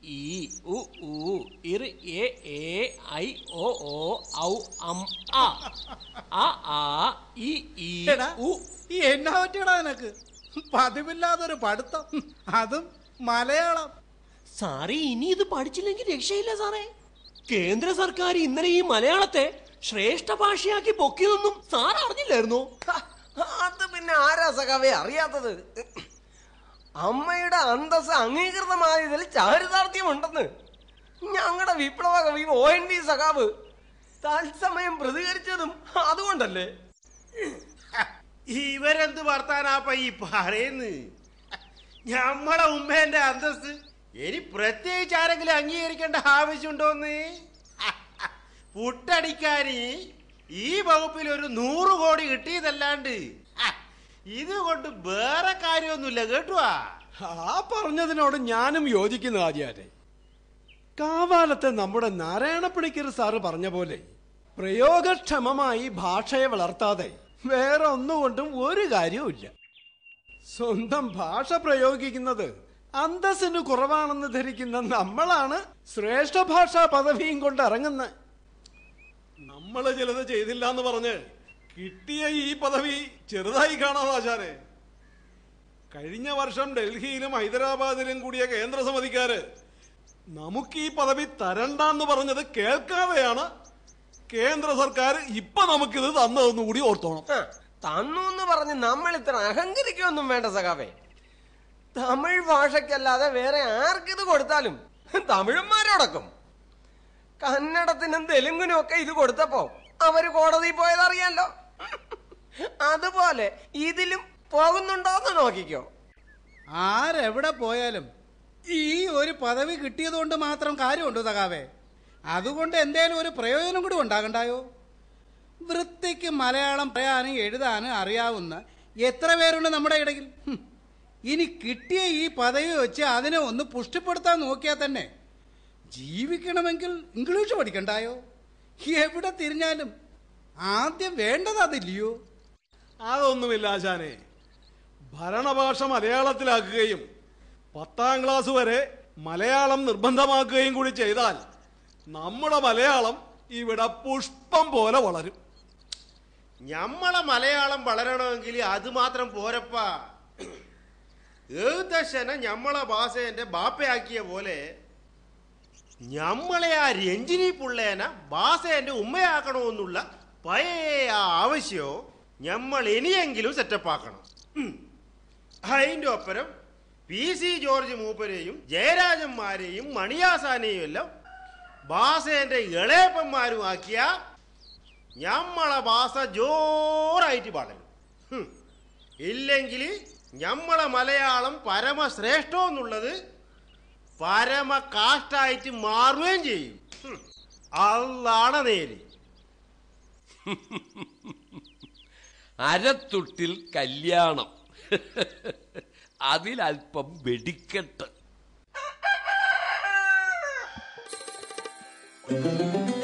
ഈ ഉ ഊ ഇർ എ എ ഐ ഒ ഓ ഔ അം ആ അ ആ ഇ ഈ ഉ. എന്നാ പറ്റിയടാ നിനക്ക്? പതിവില്ലാതൊരു പഠിത്തം, അതും മലയാളം. സാറേ, ഇനി ഇത് പഠിച്ചില്ലെങ്കിൽ രക്ഷയില്ല സാറേ. കേന്ദ്ര സർക്കാർ ഇന്നലെ ഈ മലയാളത്തെ ശ്രേഷ്ഠ ഭാഷയാക്കി പൊക്കിയതൊന്നും സാർ അറിഞ്ഞില്ലായിരുന്നോ? അത് പിന്നെ ആരാ സഖാവേ അറിയാത്തത്? അമ്മയുടെ അന്തസ് അംഗീകൃതമായതിൽ ചാരിതാർത്ഥ്യമുണ്ടെന്ന് ഞങ്ങളുടെ വിപ്ലവ കവി ONV സഖാവ് തത്സമയം പ്രതികരിച്ചതും അതുകൊണ്ടല്ലേ? ഇവരെന്ത് വർത്താനാപ്പ ഈ പറയുന്നു? ഞമ്മടെ ഉമ്മേന്റെ അന്തസ് ഇനി പ്രത്യേകിച്ച് ആരെങ്കിലും അംഗീകരിക്കേണ്ട ആവശ്യമുണ്ടോന്ന്? പുട്ടടിക്കാന് ഈ വകുപ്പിൽ ഒരു 100 കോടി കിട്ടിയതല്ലാണ്ട് ഇതുകൊണ്ട് വേറെ കാര്യമൊന്നുമില്ല കേട്ടുവാ. ആ പറഞ്ഞതിനോട് ഞാനും യോജിക്കുന്നു ആര്യാരെ. കാവാലത്തെ നമ്മുടെ നാരായണപ്പണിക്കർ സാറ് പറഞ്ഞ പോലെ പ്രയോഗക്ഷമമായി ഭാഷയെ വളർത്താതെ വേറെ ഒന്നുകൊണ്ടും ഒരു കാര്യവുമില്ല. സ്വന്തം ഭാഷ പ്രയോഗിക്കുന്നത് അന്തസ്സിന് കുറവാണെന്ന് ധരിക്കുന്ന നമ്മളാണ് ശ്രേഷ്ഠ ഭാഷാ പദവിയും കൊണ്ട് ഇറങ്ങുന്നത്. നമ്മള് ചിലത് ചെയ്തില്ല എന്ന് പറഞ്ഞ് കിട്ടിയ ഈ പദവി ചെറുതായി കാണാം ആശാനെ. കഴിഞ്ഞ വർഷം ഡൽഹിയിലും ഹൈദരാബാദിലും കൂടിയ കേന്ദ്ര സമിതിക്കാര് നമുക്ക് ഈ പദവി തരണ്ടെന്ന് പറഞ്ഞത് കേൾക്കാതെയാണ് കേന്ദ്ര സർക്കാർ ഇപ്പൊ നമുക്കിത് തന്നതെന്ന് കൂടി ഓർത്തോണം. തന്നു എന്ന് പറഞ്ഞ് നമ്മൾ ഇത്ര അഹങ്കരിക്കൊന്നും വേണ്ട സഖാവേ. തമിഴ് ഭാഷയ്ക്കല്ലാതെ വേറെ ആർക്കിത് കൊടുത്താലും തമിഴന്മാരോടൊക്കും കന്നഡത്തിനും തെലുങ്കിനും ഒക്കെ ഇത് കൊടുത്തപ്പോ അവര് കോടതി പോയതറിയാലോ. അതുപോലെ ഇതിലും പോകുന്നുണ്ടോന്ന് നോക്കിക്കോ. ആരെവിടെ പോയാലും ഈ ഒരു പദവി കിട്ടിയത് കൊണ്ട് മാത്രം കാര്യമുണ്ടോ സഖാവേ? അതുകൊണ്ട് എന്തേലും ഒരു പ്രയോജനം കൂടി ഉണ്ടാകണ്ടായോ? വൃത്തിക്ക് മലയാളം പറയാനും എഴുതാനും അറിയാവുന്ന എത്ര പേരുണ്ട് നമ്മുടെ ഇടയിൽ? ഇനി കിട്ടിയ ഈ പദവി വെച്ച് അതിനെ ഒന്ന് പുഷ്ടിപ്പെടുത്താൻ നോക്കിയാൽ തന്നെ ജീവിക്കണമെങ്കിൽ ഇംഗ്ലീഷ് പഠിക്കണ്ടായോ? എവിടെ തിരിഞ്ഞാലും ആദ്യം വേണ്ടത് അതില്ലയോ? അതൊന്നുമില്ല ആശാനെ. ഭരണഭാഷ മലയാളത്തിലാക്കുകയും 10ാം ക്ലാസ് വരെ മലയാളം നിർബന്ധമാക്കുകയും കൂടി ചെയ്താൽ നമ്മുടെ മലയാളം ഇവിടെ പുഷ്പം പോലെ വളരും. ഞമ്മളെ മലയാളം വളരണമെങ്കിൽ അത് മാത്രം പോരപ്പാ. ഏകദേശന ഞമ്മളെ ഭാഷേന്റെ ബാപ്പയാക്കിയ പോലെ ഞമ്മളെ ആ രഞ്ജിനി പുള്ളേന ഭാഷേന്റെ ഉമ്മയാക്കണമെന്നുള്ള പഴയ ആവശ്യം ഞമ്മൾ ഇനിയെങ്കിലും സെറ്റപ്പാക്കണം. അതിൻ്റെ ഒപ്പരം PC ജോർജ് മൂപ്പരെയും ജയരാജന്മാരെയും മണിയാസാനെയും എല്ലാം ഭാഷേന്റെ ഇളയപ്പന്മാരും ആക്കിയ ഞമ്മളെ ഭാഷ ജോറായിട്ട് വളരും. ഇല്ലെങ്കിൽ ഞമ്മളെ മലയാളം പരമശ്രേഷ്ഠം എന്നുള്ളത് പരമ കാഷ്ടായിട്ട് മാറുകയും ചെയ്യും. അതാണ് നേര്. അരത്തുട്ടിൽ കല്യാണം, അതിലൽപ്പം വെടിക്കെട്ട്.